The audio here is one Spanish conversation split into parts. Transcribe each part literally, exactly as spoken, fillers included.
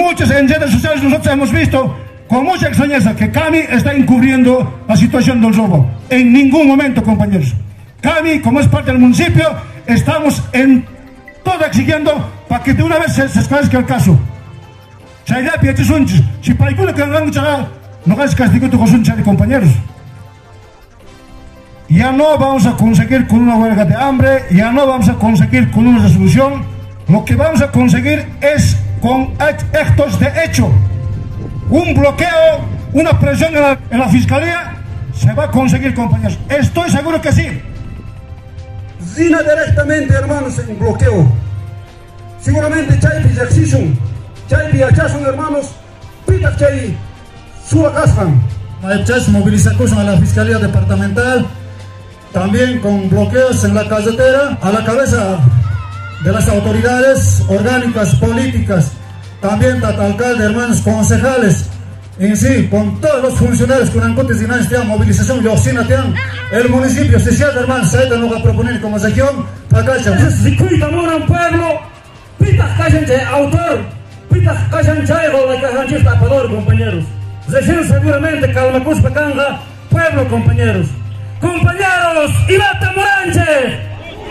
muchos en redes sociales nosotros hemos visto con mucha extrañeza que Cami está encubriendo la situación del robo. En ningún momento, compañeros. Cami, como es parte del municipio, estamos en todo exigiendo para que de una vez se, se esclarezca el caso. Si para que no es castigo tu compañeros. Ya no vamos a conseguir con una huelga de hambre, ya no vamos a conseguir con una resolución. Lo que vamos a conseguir es con actos de hecho. Un bloqueo, una presión en la, en la fiscalía, se va a conseguir, compañeros. Estoy seguro que sí. Zina directamente, hermanos, en bloqueo. Seguramente Chaypi Jackson, Chaypi Achazon, hermanos, Pita Chay, Sua Cascan. Movilización a la Fiscalía Departamental, también con bloqueos en la carretera, a la cabeza de las autoridades orgánicas políticas, también tanto alcalde, hermanos concejales, en sí, con todos los funcionarios que han contestado esta movilización, yo sin el municipio social, hermanos, se nos va a proponer como región, acá si cuida un pueblo, pitas callan de autor, pitas callan de la callan de tapador, compañeros. Región seguramente Calmacus Pacanga, pueblo, compañeros. Compañeros, Ibata Moranche.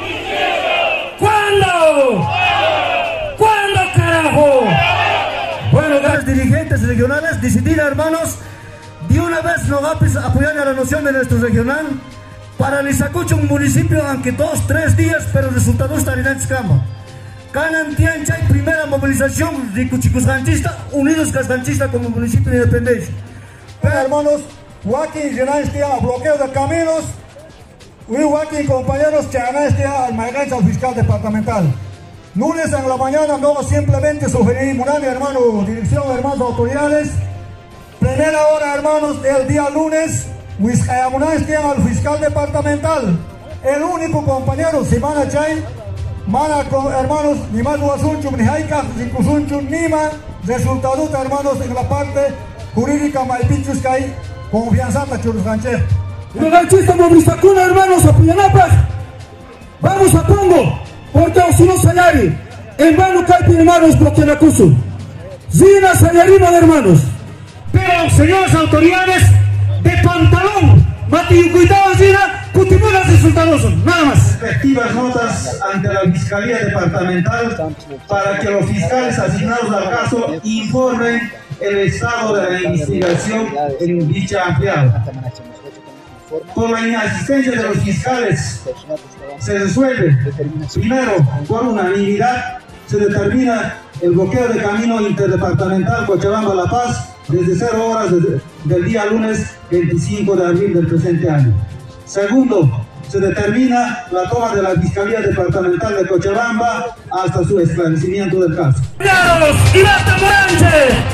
¿Cuándo? ¿Cuándo, carajo? Bueno, los dirigentes regionales decidieron, hermanos, de una vez no apoyar a la noción de nuestro regional para Lizacucho, un municipio, aunque dos, tres días, pero el resultado está en Escama. Canan Tianchay, primera movilización de Cuchicusganchista, Unidos Casganchista como municipio de independencia. Pero, hermanos, Joaquín Genaistia, bloqueo de caminos, y Joaquín, compañeros, Chanaistia, al Maigancha, al fiscal departamental. Lunes en la mañana, no simplemente sugerir, Murani, hermano, dirección, hermanos, autoridades. Primera hora, hermanos, del día lunes, Huizcayamunaistia, al fiscal departamental. El único compañero, Simana Chay, Mana, hermanos, ni más Huasunchu, ni Haika, ni Kusunchu, ni más resultados, hermanos, en la parte jurídica, Maipichus, que hay confianza, Churusganche. Lugarchista movilización, hermanos, a Puyanapas. Vamos a Pongo, porque si no Sayari, en vano Caipi, hermanos, Bloquenacusu. Zina Sayarima, hermanos. Pero, señores autoridades, de pantalón, Mati, cuidado, Zina. Continúan los resultados, nada más. Respectivas notas ante la Fiscalía Departamental para que los fiscales asignados al caso informen el estado de la investigación en dicha ampliada. Por la inasistencia de los fiscales se resuelve, primero, por unanimidad, se determina el bloqueo de camino interdepartamental Cochabamba-La Paz desde cero horas de, del día lunes veinticinco de abril del presente año. Segundo, se determina la toma de la Fiscalía Departamental de Cochabamba hasta su esclarecimiento del caso. ¡Ibata Moranche!